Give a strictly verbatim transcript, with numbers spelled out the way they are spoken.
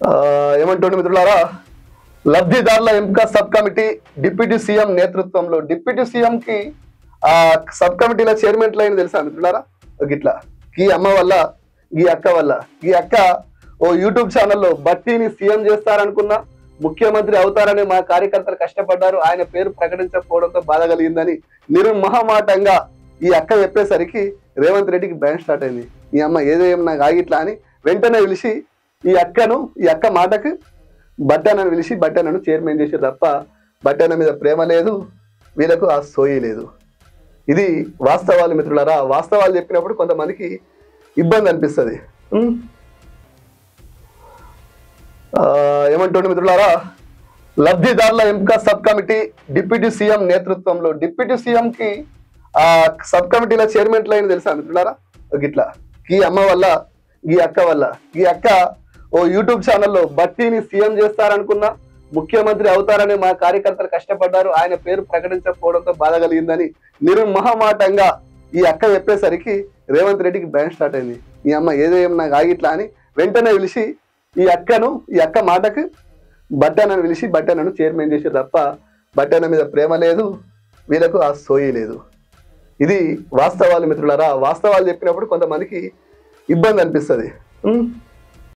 ఏమంటుండే మిత్రులారా, లబ్ధిదారుల ఎంపిక సబ్ కమిటీ డిప్యూటీ సీఎం నేతృత్వంలో డిప్యూటీ సీఎం కి ఆ సబ్ కమిటీల చైర్మన్ లైన్ తెలుసా మిత్రులారా? గిట్లా ఈ అమ్మ వల్ల ఈ అక్క వల్ల ఈ అక్క ఓ యూట్యూబ్ ఛానల్లో బట్టీని సీఎం చేస్తారనుకున్నా, ముఖ్యమంత్రి అవుతారని మా కార్యకర్తలు కష్టపడ్డారు, ఆయన పేరు ప్రకటించకపోవడంతో బాధ కలిగిందని నిర్మహమాటంగా ఈ అక్క చెప్పేసరికి రేవంత్ రెడ్డికి భయం స్టార్ట్ అయింది. ఈ అమ్మ ఏదేం నాకు ఆగిట్లా అని వెంటనే పిలిచి ఈ అక్కను ఈ అక్క మాటకు బట్టనను పిలిచి బట్టనను చైర్మన్ చేశారు తప్ప బట్టన మీద ప్రేమ లేదు, వీళ్ళకు ఆ సోయి లేదు. ఇది వాస్తవాలు మిత్రులారా. వాస్తవాలు చెప్పినప్పుడు కొంతమందికి ఇబ్బంది అనిపిస్తుంది. ఏమంటుండే మిత్రులారా, లబ్ధిదారుల ఎంపిక సబ్ కమిటీ డిప్యూటీ సీఎం నేతృత్వంలో డిప్యూటీ సీఎం కి ఆ సబ్ కమిటీల చైర్మన్ లైన్ తెలుసా మిత్రులారా? గిట్లా ఈ అమ్మ వల్ల ఈ అక్క వల్ల ఈ అక్క ఓ యూట్యూబ్ ఛానల్లో బట్టీని సీఎం చేస్తారనుకున్నా, ముఖ్యమంత్రి అవుతారని మా కార్యకర్తలు కష్టపడ్డారు, ఆయన పేరు ప్రకటించకపోవడంతో బాధ కలిగిందని నిర్మహమాటంగా ఈ అక్క చెప్పేసరికి రేవంత్ రెడ్డికి భయం స్టార్ట్ అయింది. ఈ అమ్మ ఏదేం నాకు ఆగిట్లా అని వెంటనే పిలిచి ఈ అక్కను ఈ అక్క మాటకు బట్టనను పిలిచి బట్టనను చైర్మన్ చేశారు తప్ప బట్టన మీద ప్రేమ లేదు, వీళ్ళకు ఆ సోయి లేదు. ఇది వాస్తవాలు మిత్రులారా. వాస్తవాలు చెప్పినప్పుడు కొంతమందికి ఇబ్బంది అనిపిస్తుంది.